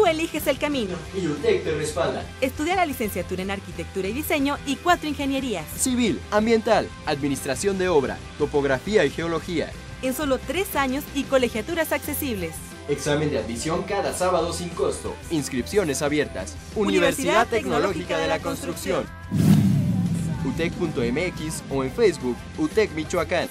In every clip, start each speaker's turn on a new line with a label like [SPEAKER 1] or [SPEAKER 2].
[SPEAKER 1] Tú eliges el camino.
[SPEAKER 2] Y UTEC te respalda.
[SPEAKER 1] Estudia la licenciatura en Arquitectura y Diseño y 4 ingenierías.
[SPEAKER 2] Civil, ambiental, administración de obra, topografía y geología.
[SPEAKER 1] En solo 3 años y colegiaturas accesibles.
[SPEAKER 2] Examen de admisión cada sábado sin costo. Inscripciones abiertas. Universidad Tecnológica de la Construcción. UTEC.mx o en Facebook UTEC Michoacán.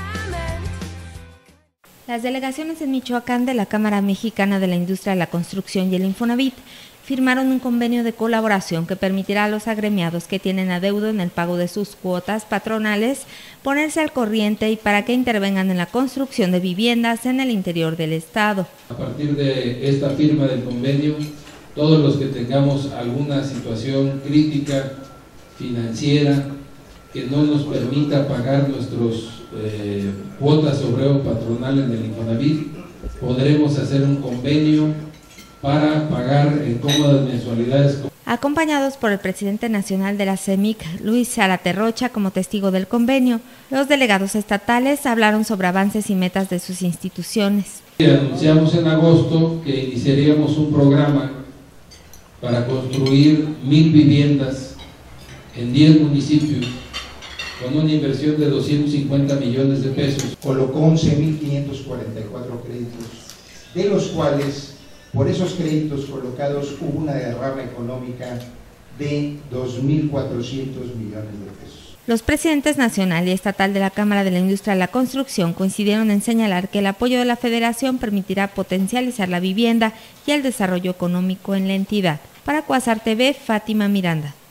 [SPEAKER 3] Las delegaciones en Michoacán de la Cámara Mexicana de la Industria de la Construcción y el Infonavit firmaron un convenio de colaboración que permitirá a los agremiados que tienen adeudo en el pago de sus cuotas patronales ponerse al corriente y para que intervengan en la construcción de viviendas en el interior del estado.
[SPEAKER 4] A partir de esta firma del convenio, todos los que tengamos alguna situación crítica financiera que no nos permita pagar nuestros cuotas obrero patronal en el Infonavit, podremos hacer un convenio para pagar en cómodas mensualidades.
[SPEAKER 3] Acompañados por el presidente nacional de la CEMIC, Luis Zárate Rocha, como testigo del convenio, los delegados estatales hablaron sobre avances y metas de sus instituciones.
[SPEAKER 4] Anunciamos en agosto que iniciaríamos un programa para construir 1000 viviendas en 10 municipios con una inversión de 250 millones de pesos.
[SPEAKER 5] Colocó 11.544 créditos, de los cuales, por esos créditos colocados, hubo una derrama económica de 2.400 millones de pesos.
[SPEAKER 3] Los presidentes nacional y estatal de la Cámara de la Industria de la Construcción coincidieron en señalar que el apoyo de la Federación permitirá potencializar la vivienda y el desarrollo económico en la entidad. Para Cuasar TV, Fátima Miranda.